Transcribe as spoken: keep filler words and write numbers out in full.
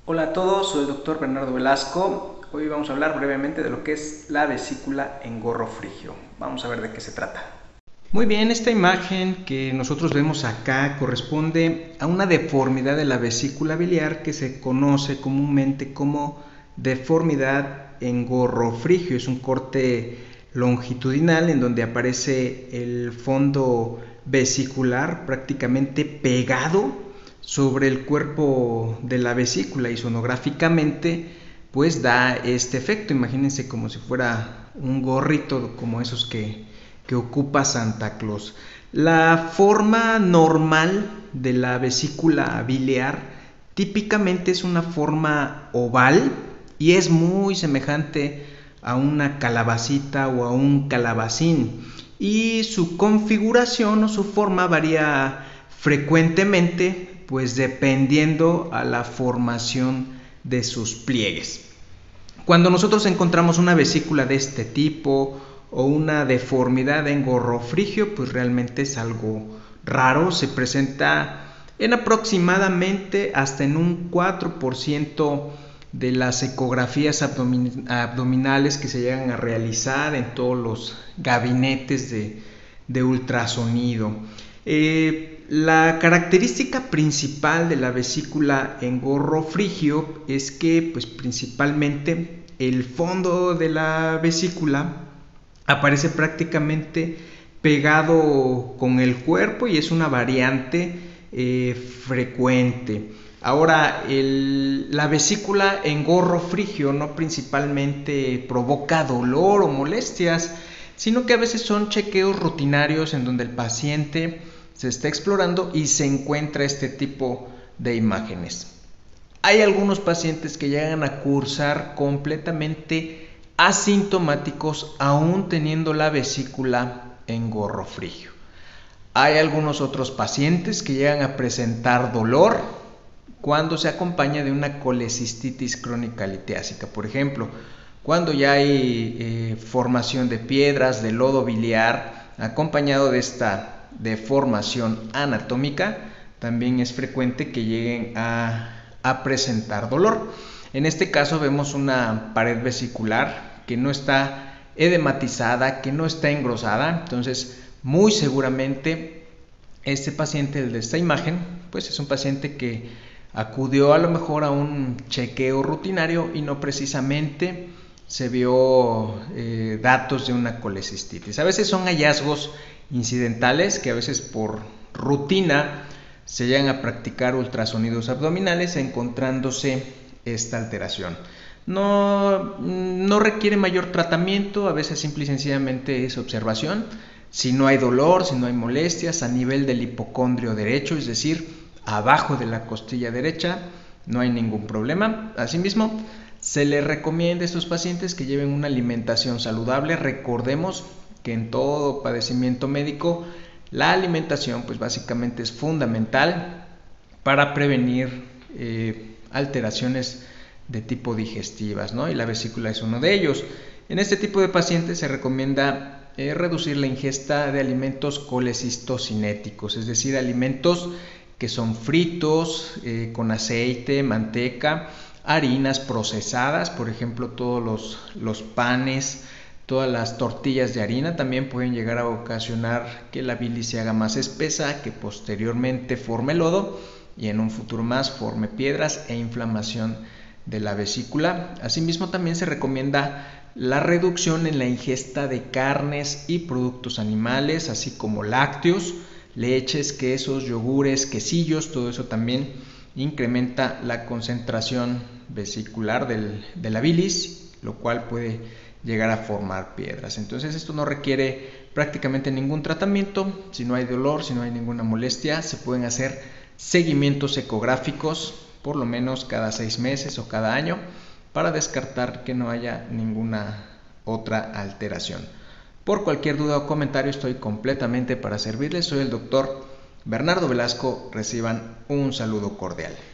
Hola a todos, soy el doctor Bernardo Velasco. Hoy vamos a hablar brevemente de lo que es la vesícula en gorro frigio. Vamos a ver de qué se trata. Muy bien, esta imagen que nosotros vemos acá corresponde a una deformidad de la vesícula biliar que se conoce comúnmente como deformidad en gorro frigio. Es un corte longitudinal en donde aparece el fondo vesicular prácticamente pegado sobre el cuerpo de la vesícula y sonográficamente pues da este efecto. Imagínense como si fuera un gorrito como esos que, que ocupa Santa Claus. La forma normal de la vesícula biliar típicamente es una forma oval y es muy semejante a una calabacita o a un calabacín, y su configuración o su forma varía frecuentemente pues dependiendo a la formación de sus pliegues. Cuando nosotros encontramos una vesícula de este tipo o una deformidad en gorro frigio, pues realmente es algo raro. Se presenta en aproximadamente hasta en un cuatro por ciento de las ecografías abdomin abdominales que se llegan a realizar en todos los gabinetes de, de ultrasonido. Eh, la característica principal de la vesícula en gorro frigio es que pues principalmente el fondo de la vesícula aparece prácticamente pegado con el cuerpo y es una variante eh, frecuente. Ahora, el, la vesícula en gorro frigio no principalmente provoca dolor o molestias, sino que a veces son chequeos rutinarios en donde el paciente se está explorando y se encuentra este tipo de imágenes. Hay algunos pacientes que llegan a cursar completamente asintomáticos aún teniendo la vesícula en gorro frigio. Hay algunos otros pacientes que llegan a presentar dolor cuando se acompaña de una colecistitis crónica litiásica. Por ejemplo, cuando ya hay eh, formación de piedras, de lodo biliar, acompañado de esta deformación anatómica, también es frecuente que lleguen a, a presentar dolor. En este caso vemos una pared vesicular que no está edematizada, que no está engrosada, entonces muy seguramente este paciente, el de esta imagen, pues es un paciente que acudió a lo mejor a un chequeo rutinario y no precisamente se vio eh, datos de una colecistitis. A veces son hallazgos incidentales que a veces por rutina se llegan a practicar ultrasonidos abdominales encontrándose esta alteración. No, no requiere mayor tratamiento, a veces simple y sencillamente es observación. Si no hay dolor, si no hay molestias a nivel del hipocondrio derecho, es decir, abajo de la costilla derecha, no hay ningún problema. Asimismo, se les recomienda a estos pacientes que lleven una alimentación saludable. Recordemos que en todo padecimiento médico la alimentación pues básicamente es fundamental para prevenir eh, alteraciones de tipo digestivas, ¿no? Y la vesícula es uno de ellos. En este tipo de pacientes se recomienda eh, reducir la ingesta de alimentos colecistocinéticos, es decir, alimentos que son fritos, eh, con aceite, manteca, harinas procesadas, por ejemplo todos los, los panes, todas las tortillas de harina también pueden llegar a ocasionar que la bilis se haga más espesa, que posteriormente forme lodo y en un futuro más forme piedras e inflamación de la vesícula. Asimismo también se recomienda la reducción en la ingesta de carnes y productos animales, así como lácteos, leches, quesos, yogures, quesillos. Todo eso también incrementa la concentración vesicular del, de la bilis, lo cual puede llegar a formar piedras. Entonces esto no requiere prácticamente ningún tratamiento. Si no hay dolor, si no hay ninguna molestia, se pueden hacer seguimientos ecográficos por lo menos cada seis meses o cada año para descartar que no haya ninguna otra alteración. Por cualquier duda o comentario estoy completamente para servirles. Soy el doctor Bernardo Velasco. Reciban un saludo cordial.